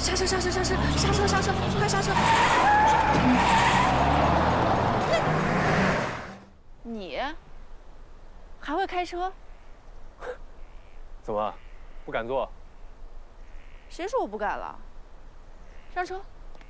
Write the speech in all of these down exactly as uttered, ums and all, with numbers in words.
刹车刹车刹车刹车刹车，快刹车！你还会开车？ 怎么，不敢坐？ 谁说我不敢了？上车。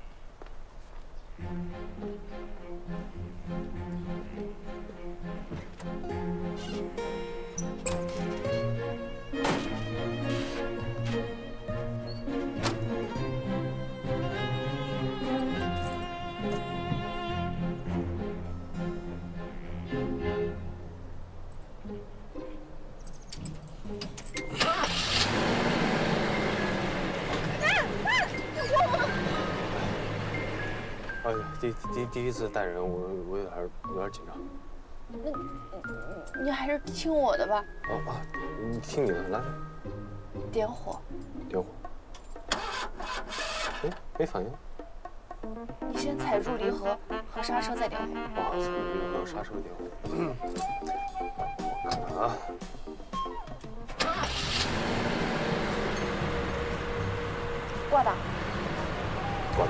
哎呀，第第第一次带人，我我有点有点紧张。 那你你还是听我的吧。 哦啊，你听你的，来。 点火。 点火。哎，没反应。 你先踩住离合和刹车，再点火。 哇，踩住离合和刹车点火。嗯，我看看啊。 挂档。 挂档。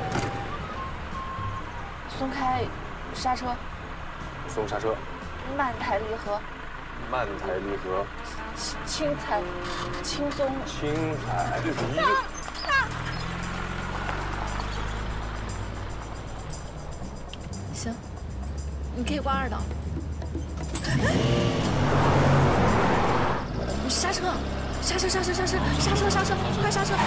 松开刹车， 松刹车， 慢抬离合， 慢抬离合， 轻轻踩，轻松， 轻踩离。 行，你可以挂二档。刹车，刹车，刹车，刹车，刹车，刹车，快刹车！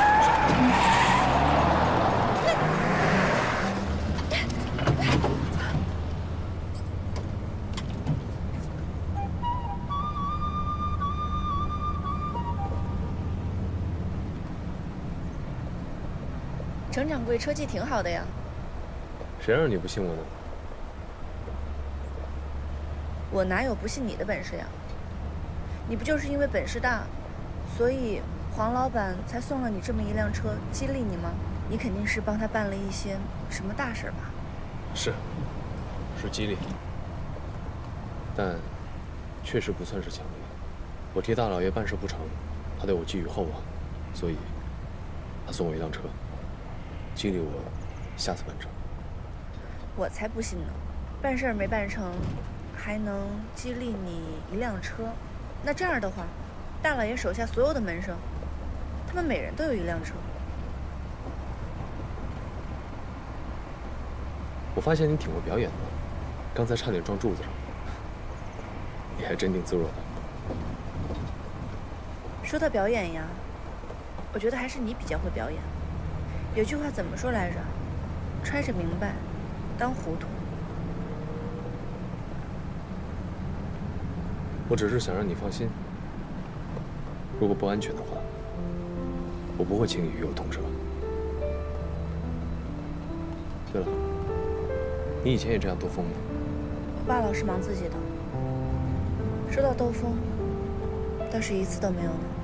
程掌柜车技挺好的呀， 谁让你不信我呢？ 我哪有不信你的本事呀？你不就是因为本事大，所以黄老板才送了你这么一辆车激励你吗？你肯定是帮他办了一些什么大事吧？ 是，是激励，但确实不算是奖励。我替大老爷办事不成，他对我寄予厚望，所以他送我一辆车。 激励我下次办成， 我才不信呢！办事儿没办成，还能激励你一辆车？那这样的话，大老爷手下所有的门生，他们每人都有一辆车。 我发现你挺会表演的，刚才差点撞柱子上，你还镇定自若的。 说到表演呀，我觉得还是你比较会表演。 有句话怎么说来着？揣着明白，当糊涂。 我只是想让你放心，如果不安全的话，我不会轻易与有同车。对了，你以前也这样兜风吗？ 我爸老是忙自己的，说到兜风，倒是一次都没有呢。